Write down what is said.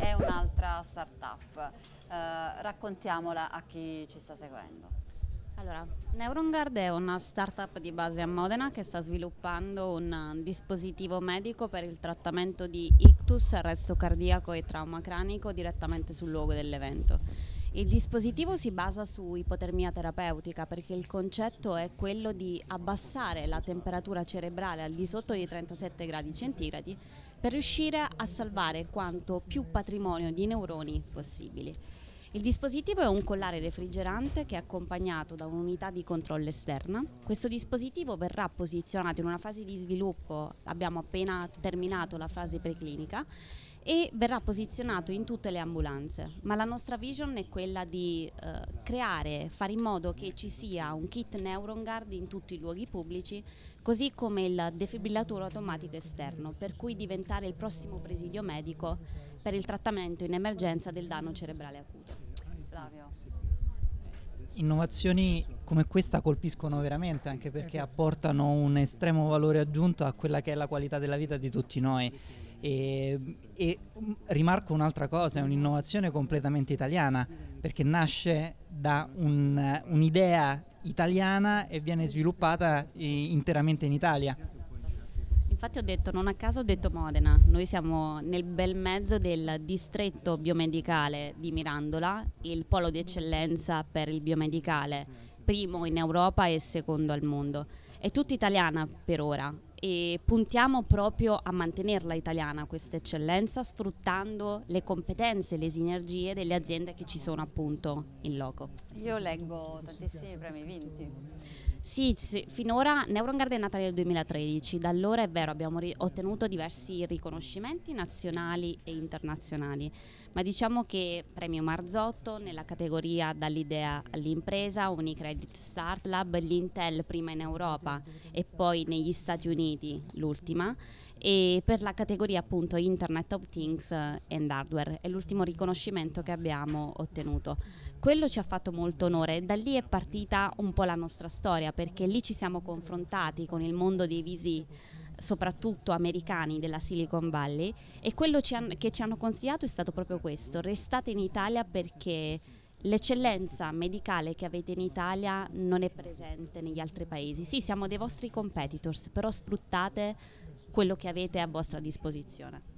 è un'altra startup. Raccontiamola a chi ci sta seguendo. Allora, Neurongard è una startup di base a Modena che sta sviluppando un dispositivo medico per il trattamento di ictus, arresto cardiaco e trauma cranico direttamente sul luogo dell'evento. Il dispositivo si basa su ipotermia terapeutica perché il concetto è quello di abbassare la temperatura cerebrale al di sotto di 37 gradi centigradi per riuscire a salvare quanto più patrimonio di neuroni possibili. Il dispositivo è un collare refrigerante che è accompagnato da un'unità di controllo esterna. Questo dispositivo verrà posizionato in una fase di sviluppo, abbiamo appena terminato la fase preclinica, e verrà posizionato in tutte le ambulanze, ma la nostra vision è quella di fare in modo che ci sia un kit NeuronGuard in tutti i luoghi pubblici, così come il defibrillatore automatico esterno, per cui diventare il prossimo presidio medico per il trattamento in emergenza del danno cerebrale acuto. Flavio. Innovazioni come questa colpiscono veramente, anche perché apportano un estremo valore aggiunto a quella che è la qualità della vita di tutti noi. E rimarco un'altra cosa, è un'innovazione completamente italiana, perché nasce da un'idea italiana e viene sviluppata interamente in Italia. Infatti non a caso ho detto Modena, noi siamo nel bel mezzo del distretto biomedicale di Mirandola, il polo di eccellenza per il biomedicale, primo in Europa e secondo al mondo. È tutta italiana per ora e puntiamo proprio a mantenerla italiana questa eccellenza, sfruttando le competenze e le sinergie delle aziende che ci sono appunto in loco. Io leggo tantissimi premi vinti. Sì, finora Neurongard è nata nel 2013, da allora è vero abbiamo ottenuto diversi riconoscimenti nazionali e internazionali, ma diciamo che Premio Marzotto nella categoria dall'idea all'impresa, Unicredit Start Lab, l'Intel prima in Europa e poi negli Stati Uniti l'ultima, e per la categoria appunto Internet of Things and Hardware è l'ultimo riconoscimento che abbiamo ottenuto. Quello ci ha fatto molto onore e da lì è partita un po' la nostra storia, perché lì ci siamo confrontati con il mondo dei VC, soprattutto americani della Silicon Valley, e quello che ci hanno consigliato è stato proprio questo: restate in Italia perché l'eccellenza medicale che avete in Italia non è presente negli altri paesi. Sì, siamo dei vostri competitors, però sfruttate quello che avete a vostra disposizione.